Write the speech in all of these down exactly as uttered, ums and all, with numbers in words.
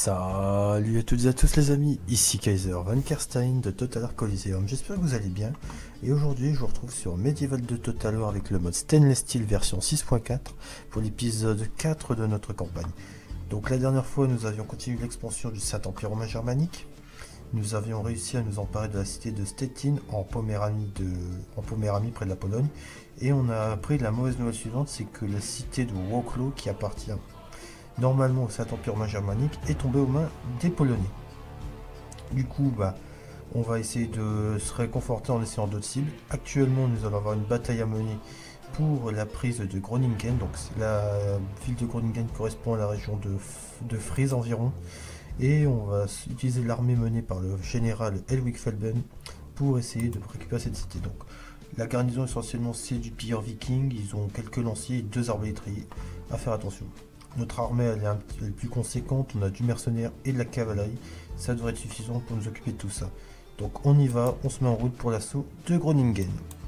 Salut à toutes et à tous les amis, ici Kaiser Van Kerstein de Total War Coliseum, j'espère que vous allez bien. Et aujourd'hui je vous retrouve sur Medieval deux Total War avec le mode Stainless Steel version six point quatre pour l'épisode quatre de notre campagne. Donc la dernière fois nous avions continué l'expansion du Saint-Empire romain germanique. Nous avions réussi à nous emparer de la cité de Stettin en Poméranie, de... en Poméranie près de la Pologne. Et on a appris la mauvaise nouvelle suivante, c'est que la cité de Wrocław, qui appartient normalement au Saint-Empire romain germanique, est tombée aux mains des Polonais. Du coup, bah, on va essayer de se réconforter en essayant d'autres cibles. Actuellement, nous allons avoir une bataille à mener pour la prise de Groningen. Donc la ville de Groningen correspond à la région de, de Frise environ. Et on va utiliser l'armée menée par le général Helwig Felben pour essayer de récupérer cette cité. Donc la garnison essentiellement c'est du pilleur viking, ils ont quelques lanciers et deux arbalétriers, à faire attention. Notre armée elle est un petit peu plus conséquente, on a du mercenaire et de la cavalerie, ça devrait être suffisant pour nous occuper de tout ça. Donc on y va, on se met en route pour l'assaut de Groningen.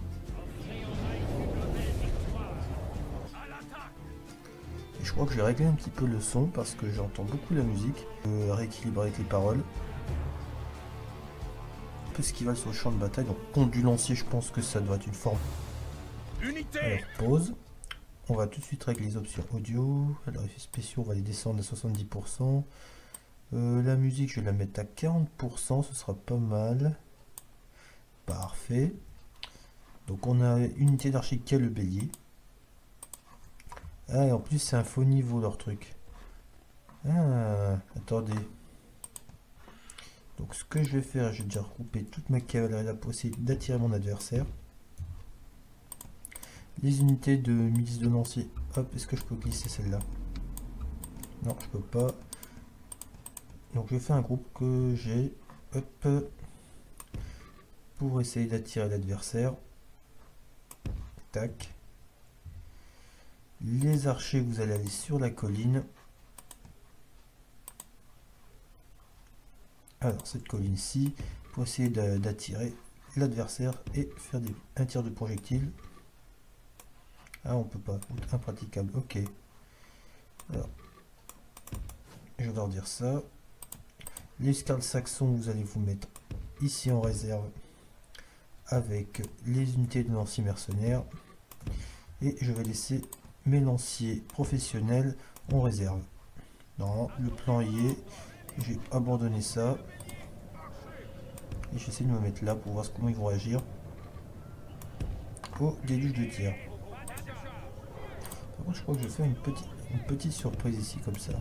Et je crois que je vais régler un petit peu le son parce que j'entends beaucoup la musique, euh, rééquilibrer avec les paroles. Un peu ce qui va sur le champ de bataille, donc compte du lancier, je pense que ça doit être une forme. Alors pause. On va tout de suite régler les options audio. Alors effets spéciaux, on va les descendre à soixante-dix pour cent. Euh, la musique, je vais la mettre à quarante pour cent, ce sera pas mal. Parfait. Donc on a une unité d'archer qui a le bélier. Ah, et en plus c'est un faux niveau leur truc. Ah, attendez. Donc ce que je vais faire, je vais déjà regrouper toute ma cavalerie là pour essayer d'attirer mon adversaire. Les unités de milice de lancier. Hop, est-ce que je peux glisser celle-là? Non, je peux pas. Donc je fais un groupe que j'ai. Hop. Pour essayer d'attirer l'adversaire. Tac. Les archers, vous allez aller sur la colline. Alors cette colline-ci, pour essayer d'attirer l'adversaire et faire des, un tir de projectile. Ah, on peut pas, impraticable, ok. Alors, je dois redire ça. Les Scarls saxons, vous allez vous mettre ici en réserve avec les unités de lanciers mercenaires. Et je vais laisser mes lanciers professionnels en réserve. Non, le plan y est. J'ai abandonné ça. Et j'essaie de me mettre là pour voir comment ils vont réagir au déluge de tir. Par contre, je crois que je vais faire une petite, une petite surprise ici, comme ça.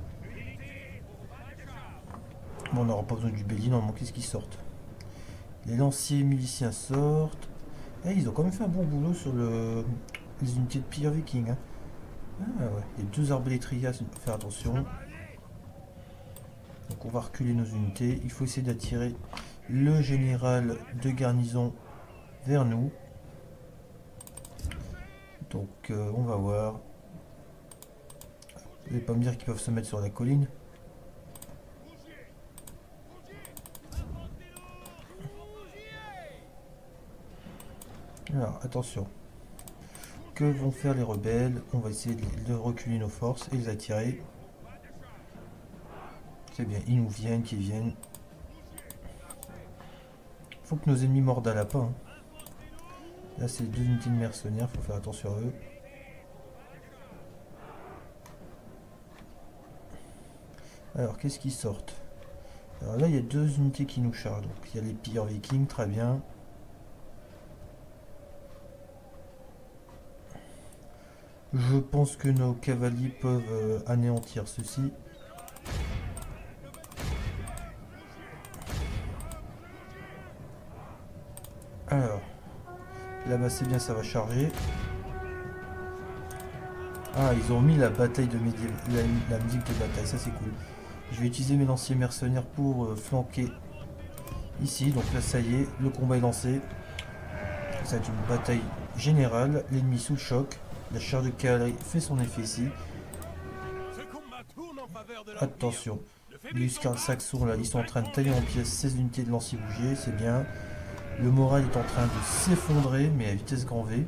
Bon, on n'aura pas besoin du bélier, normalement, qu'est-ce qu'ils sortent? Les lanciers miliciens sortent. Eh, ils ont quand même fait un bon boulot sur le, les unités de pilleur viking. Hein. Ah ouais, les deux arbalétriers, il faut faire attention. Donc on va reculer nos unités. Il faut essayer d'attirer le général de garnison vers nous. Donc euh, on va voir. Vous n'allez pas me dire qu'ils peuvent se mettre sur la colline. Alors attention. Que vont faire les rebelles? On va essayer de reculer nos forces et les attirer. C'est bien, ils nous viennent, qu'ils viennent. Faut que nos ennemis mordent à lapin. Hein. Là, c'est deux unités de mercenaires, faut faire attention à eux. Alors, qu'est-ce qu'ils sortent? Alors là, il y a deux unités qui nous chargent. Donc, il y a les pilleurs vikings, très bien. Je pense que nos cavaliers peuvent euh, anéantir ceci. Alors, là-bas c'est bien, ça va charger. Ah, ils ont mis la bataille de médiéval, la, la musique de bataille, ça c'est cool. Je vais utiliser mes lanciers mercenaires pour euh, flanquer ici. Donc là ça y est, le combat est lancé. Ça va être une bataille générale, l'ennemi sous le choc. La charge de cavalerie fait son effet ici. Attention, les Scarls saxons là, ils sont en train de tailler en pièces ces unités de lanciers bougés, c'est bien. Le moral est en train de s'effondrer, mais à vitesse grand V.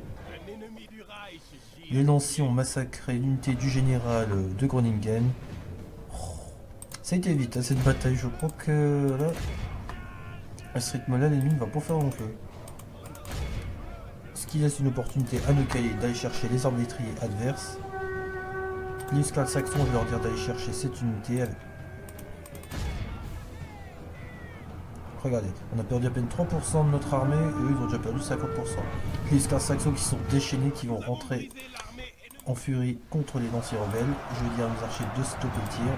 Les lanciers ont massacré l'unité du général de Groningen. Ça a été vite hein, cette bataille, je crois que là, à ce rythme là, l'ennemi ne va pas faire long feu. Ce qui laisse une opportunité à nos cahiers d'aller chercher les arbalétriers adverses. Les esclaves saxons, je vais leur dire d'aller chercher cette unité. Avec... Regardez, on a perdu à peine trois pour cent de notre armée, eux ils ont déjà perdu cinquante pour cent. Les esclaves saxons qui sont déchaînés, qui vont rentrer en furie contre les lanciers rebelles. Je vais dire à nos archers de stopper le tir.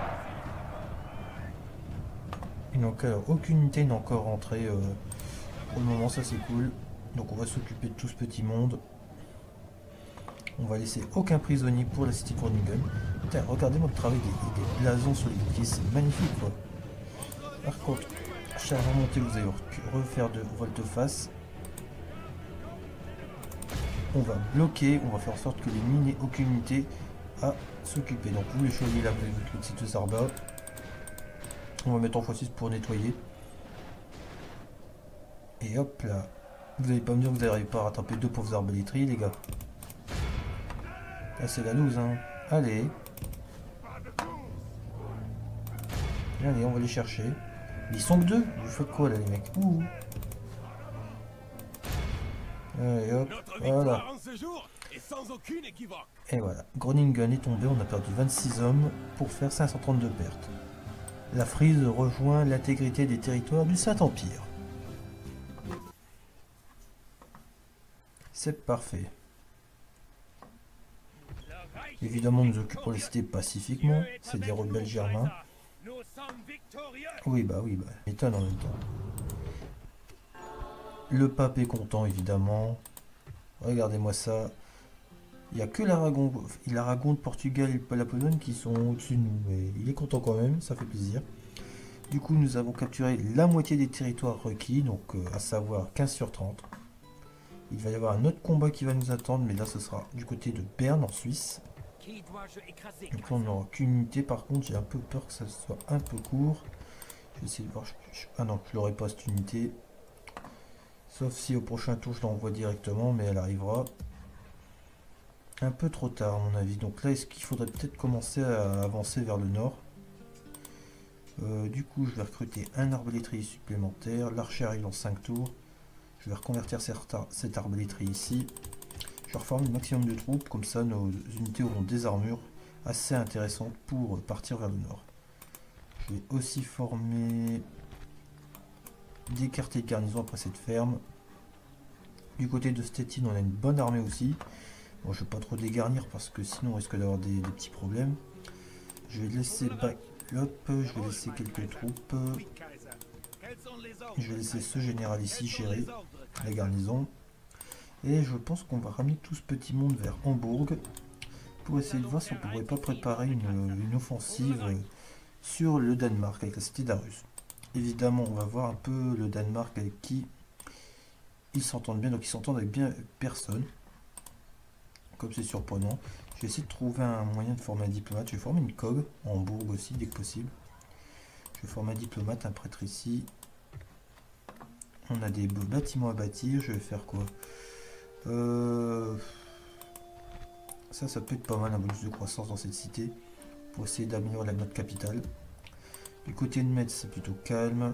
Donc alors, aucune unité n'est encore rentrée euh, pour le moment, ça c'est cool. Donc on va s'occuper de tout ce petit monde. On va laisser aucun prisonnier pour la cité de Groningen. Putain, regardez-moi le travail des, des blasons sur les boucliers, c'est magnifique quoi. Par contre, charge remontée, vous allez refaire de volte-face. On va bloquer, on va faire en sorte que l'ennemi n'ait aucune unité à s'occuper. Donc vous les chevaliers là, vous avez votre site de Zarba. On va mettre en fois six pour nettoyer. Et hop là. Vous n'allez pas me dire que vous n'arrivez pas à rattraper deux pauvres arbalétriers les gars. Là c'est la loose hein. Allez. Allez, on va les chercher. Ils sont que deux. Vous faites quoi là les mecs? Ouh. Allez hop. Voilà. Et voilà. Groningen est tombé. On a perdu vingt-six hommes pour faire cinq cent trente-deux pertes. La Frise rejoint l'intégrité des territoires du Saint-Empire. C'est parfait. Évidemment, nous occupons les cités pacifiquement. C'est des rebelles germains. Oui, bah oui, bah, étonne en même temps. Le pape est content, évidemment. Regardez-moi ça. Il n'y a que l'Aragon, l'Aragon de Portugal et la Pologne qui sont au-dessus de nous. Mais il est content quand même, ça fait plaisir. Du coup, nous avons capturé la moitié des territoires requis, donc euh, à savoir quinze sur trente. Il va y avoir un autre combat qui va nous attendre, mais là ce sera du côté de Berne en Suisse. Donc là on n'aura qu'une unité, par contre j'ai un peu peur que ça soit un peu court. Je vais essayer de voir. Ah non, je l'aurai pas cette unité. Sauf si au prochain tour je l'envoie directement, mais elle arrivera un peu trop tard à mon avis. Donc là est-ce qu'il faudrait peut-être commencer à avancer vers le nord. euh, Du coup je vais recruter un arbalétrier supplémentaire. L'archer arrive en cinq tours. Je vais reconvertir cette arbalétrie ici. Je vais reformer le maximum de troupes, comme ça nos unités auront des armures assez intéressantes pour partir vers le nord. Je vais aussi former des quartiers de garnison après cette ferme. Du côté de Stettin, on a une bonne armée aussi. Bon, je ne vais pas trop dégarnir parce que sinon on risque d'avoir des, des petits problèmes. Je vais laisser Backlop, je vais laisser quelques troupes. Je vais laisser ce général ici gérer la garnison. Et je pense qu'on va ramener tout ce petit monde vers Hambourg pour essayer de voir si on ne pourrait pas préparer une, une offensive sur le Danemark avec la cité d'Arus. Évidemment, on va voir un peu le Danemark avec qui ils s'entendent bien. Donc ils s'entendent avec bien personne. Comme c'est surprenant. Je vais essayer de trouver un moyen de former un diplomate. Je vais former une cog en Hambourg aussi dès que possible. Je vais former un diplomate, un prêtre ici. On a des bâtiments à bâtir. Je vais faire quoi? Euh... Ça, ça peut être pas mal, un bonus de croissance dans cette cité pour essayer d'améliorer la note capitale. Du côté de Metz, c'est plutôt calme.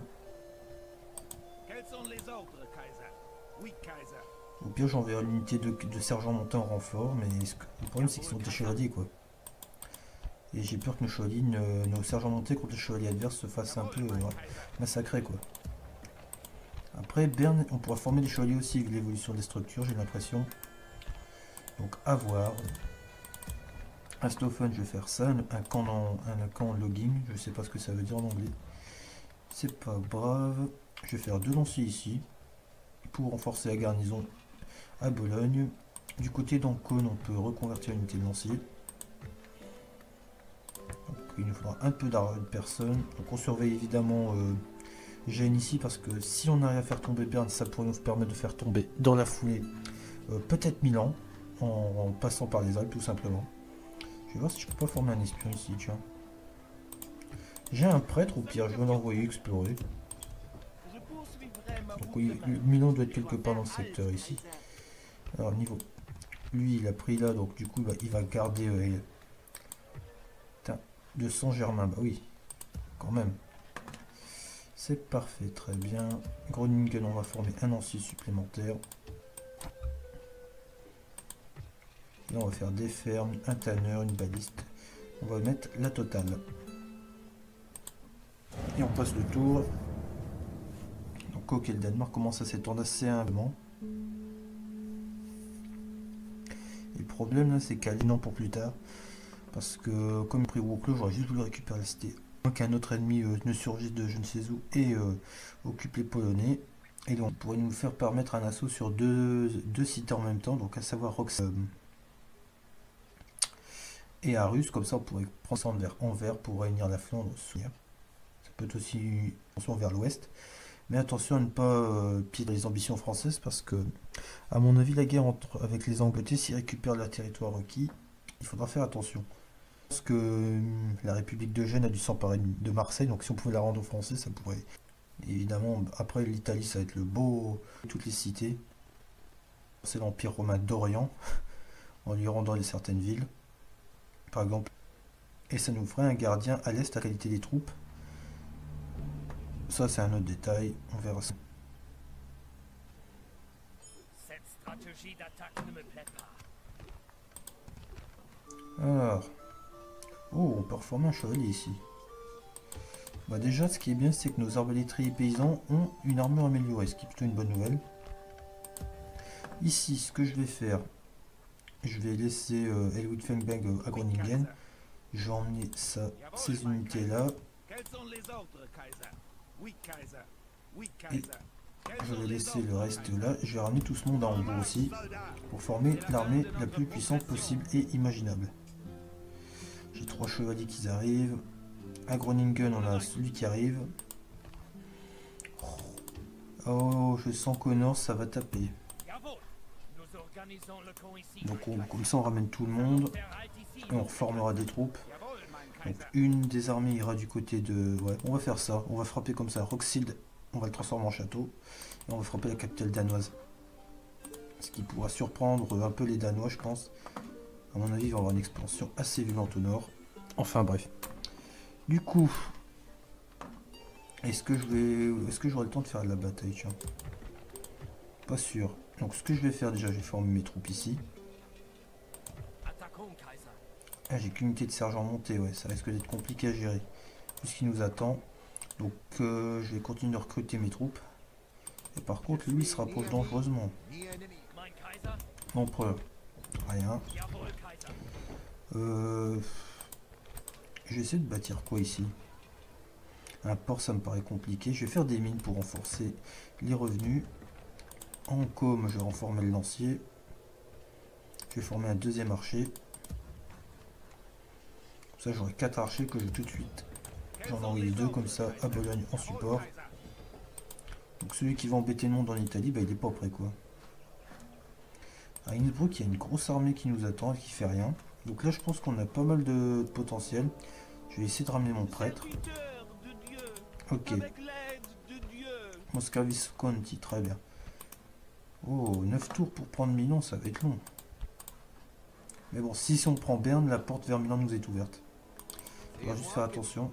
Au pire, j'enverrai une unité de, de sergents montés en renfort, mais le problème c'est qu'ils sont des chevaliers quoi. Et j'ai peur que nos chevaliers, nos, nos sergents montés contre les chevaliers adverses se fassent un peu euh, massacrer quoi. Après, Berne, on pourra former des chevaliers aussi avec l'évolution des structures, j'ai l'impression. Donc à voir. À Stoffen, je vais faire ça, un camp, en, un camp logging, je sais pas ce que ça veut dire en anglais. C'est pas brave. Je vais faire deux lanciers ici pour renforcer la garnison à Bologne. Du côté d'Ancône, on peut reconvertir une unité de lanciers. Donc, il nous faudra un peu d'argent de personnes. Donc on surveille évidemment euh, Gênes ici parce que si on arrive à faire tomber Berne, ça pourrait nous permettre de faire tomber dans la foulée euh, peut-être Milan en, en passant par les Alpes tout simplement. Je vais voir si je peux pas former un espion ici, tiens. J'ai un prêtre, au pire, je vais l'envoyer explorer. Donc oui, Milan doit être quelque part dans le secteur ici. Alors niveau... Lui, il a pris là, donc du coup, bah, il va garder... Euh, deux cents Germains, bah oui. quand même. C'est parfait, très bien. Groningen, on va former un lancier supplémentaire. Là, on va faire des fermes, un tanneur, une baliste. On va mettre la totale. Et on passe le tour. Donc, ok, le Danemark commence à s'étendre assez humblement. Et le problème, là, c'est qu'à non pour plus tard. Parce que, comme il pris Wrocław, j'aurais juste voulu récupérer la cité. Qu'un autre ennemi euh, ne surgisse de je ne sais où et euh, occupe les Polonais. Et donc, on pourrait nous faire permettre un assaut sur deux, deux cités en même temps, donc à savoir Rox euh, et Arus. Comme ça, on pourrait prendre ça vers Anvers pour réunir la Flandre. Ça peut être aussi attention vers l'ouest. Mais attention à ne pas euh, piller les ambitions françaises parce que, à mon avis, la guerre entre, avec les Angleterres, s'ils récupèrent leur territoire requis, il faudra faire attention. Parce que euh, la République de Gênes a dû s'emparer de Marseille, donc si on pouvait la rendre aux Français, ça pourrait. Évidemment, après l'Italie, ça va être le beau. Toutes les cités. C'est l'Empire romain d'Orient, en lui rendant certaines villes, par exemple. Et ça nous ferait un gardien à l'est à la qualité des troupes. Ça, c'est un autre détail, on verra ça. Cette stratégie d'attaque ne me plaît pas. Alors. Oh, on peut reformer un chevalier ici. Bah déjà, ce qui est bien, c'est que nos arbalétriers paysans ont une armure améliorée, ce qui est plutôt une bonne nouvelle. Ici, ce que je vais faire, je vais laisser euh, Elwood Fengbang euh, à Groningen. Je vais emmener ça, ces unités-là. Et je vais laisser le reste là. Je vais ramener tout ce monde en haut aussi, pour former l'armée la plus puissante possible et imaginable. J'ai trois chevaliers qui arrivent. À Groningen, on a celui qui arrive. Oh, je sens qu'au nord, ça va taper. Donc on, comme ça, on ramène tout le monde. Et on reformera des troupes. Donc une des armées ira du côté de... Ouais, on va faire ça. On va frapper comme ça. Roskilde, on va le transformer en château. Et on va frapper la capitale danoise. Ce qui pourra surprendre un peu les Danois, je pense. À mon avis, ils vont avoir une expansion assez violente au nord. Enfin bref. Du coup, est-ce que je vais, est-ce que j'aurai le temps de faire de la bataille, tiens? Pas sûr. Donc ce que je vais faire déjà, je vais former mes troupes ici. Ah, j'ai qu'une unité de sergent montée, ouais, ça risque d'être compliqué à gérer. Tout ce qui nous attend. Donc euh, je vais continuer de recruter mes troupes. Et par contre, lui, il se rapproche dangereusement. L'empereur, rien. Euh, je vais essayer de bâtir quoi ici? Un port, ça me paraît compliqué. Je vais faire des mines pour renforcer les revenus. En com, je vais reformer le lancier. Je vais former un deuxième archer. Comme ça, j'aurai quatre archers que j'ai tout de suite. J'en envoie deux comme ça à Bologne en support. Donc celui qui va embêter le monde en Italie, bah, il n'est pas prêt quoi. À Innsbruck, il y a une grosse armée qui nous attend et qui fait rien. Donc là, je pense qu'on a pas mal de potentiel. Je vais essayer de ramener mon prêtre. Ok. Moscavis Conti, très bien. Oh, neuf tours pour prendre Milan, ça va être long. Mais bon, si, si on prend Berne, la porte vers Milan nous est ouverte. On va juste faire attention.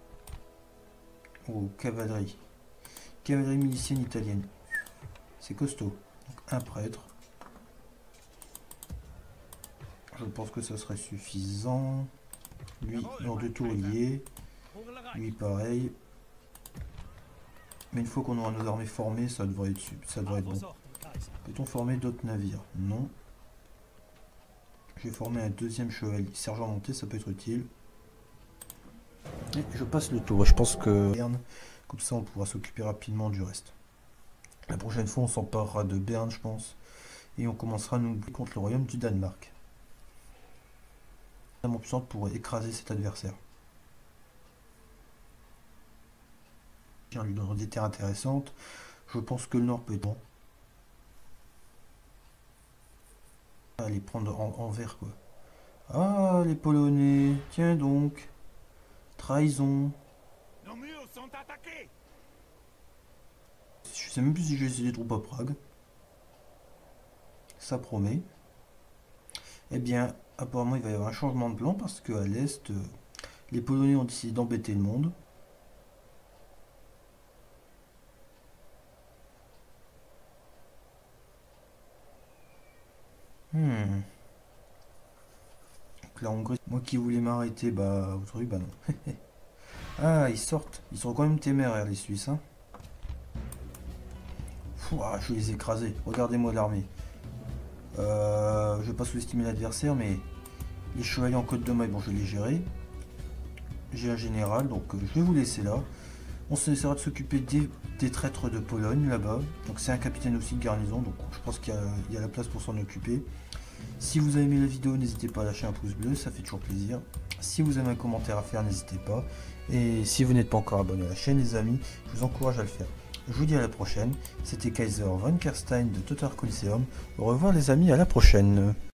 Oh, cavalerie. Cavalerie milicienne italienne. C'est costaud. Donc, un prêtre. Je pense que ça serait suffisant. Lui, dans deux tours liés. Lui, pareil. Mais une fois qu'on aura nos armées formées, ça devrait être, ça devrait être bon. Peut-on former d'autres navires? Non. Je vais former un deuxième chevalier. Sergent monté, ça peut être utile. Et je passe le tour. Je pense que Berne, comme ça on pourra s'occuper rapidement du reste. La prochaine fois, on s'emparera de Berne, je pense. Et on commencera à nous lutter contre le royaume du Danemark. Vraiment puissante pour écraser cet adversaire. On lui donnera des terres intéressantes. Je pense que le nord peut être bon. Allez prendre en, en vert quoi. Ah les Polonais, tiens donc. Trahison. Nos murs sont attaqués. Je sais même plus si j'ai laissé des troupes à Prague. Ça promet. Eh bien, apparemment il va y avoir un changement de plan parce qu'à l'est, euh, les Polonais ont décidé d'embêter le monde. la Hongrie. Moi qui voulais m'arrêter, bah, au truc, bah non. Ah, ils sortent. Ils sont quand même téméraires, les Suisses, hein. Pouah, je vais les écraser. Regardez-moi l'armée. Euh, je vais pas sous-estimer l'adversaire, mais les chevaliers en côte de maille, bon, je vais les gérer. J'ai un général, donc euh, je vais vous laisser là. On essaiera de s'occuper des, des traîtres de Pologne, là-bas. Donc c'est un capitaine aussi de garnison, donc je pense qu'il y, y a la place pour s'en occuper. Si vous avez aimé la vidéo, n'hésitez pas à lâcher un pouce bleu, ça fait toujours plaisir. Si vous avez un commentaire à faire, n'hésitez pas. Et si vous n'êtes pas encore abonné à la chaîne, les amis, je vous encourage à le faire. Je vous dis à la prochaine. C'était Kaiser von Kerstein de Total Coliseum. Au revoir les amis, à la prochaine.